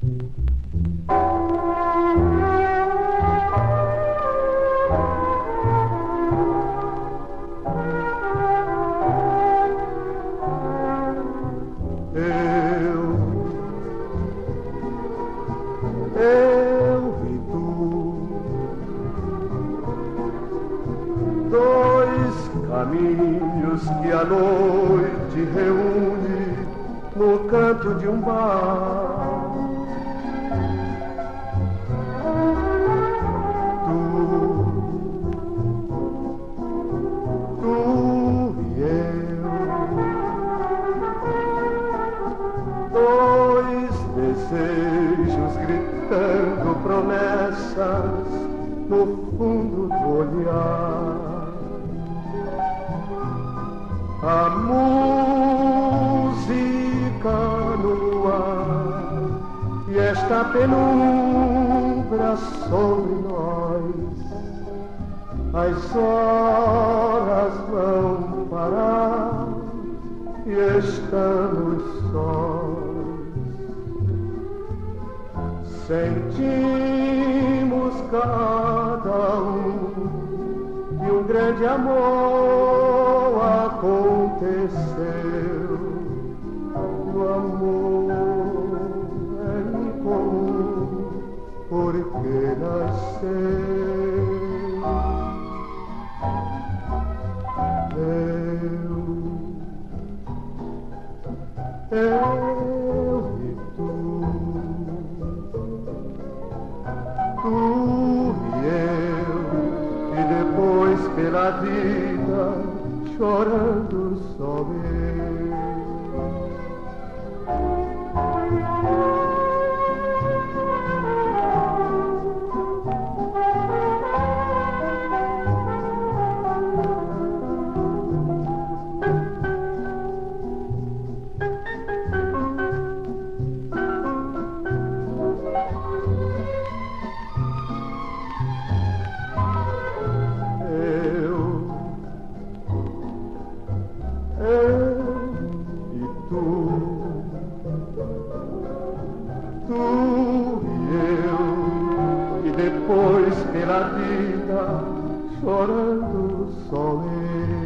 Eu e tu, dois caminhos que a noite reúne no canto de um bar. Tu e eu, dois desejos gritando promessas no fundo do olhar. A música no ar e esta penumbra sobre nós. As horas vão parar e estamos sós. Sentimos cada que um grande amor aconteceu. O amor é incomum porque nasceu. Eu e tu e eu, e depois pela vida chorando só eu. Tu e eu, e depois pela vida chorando só eu.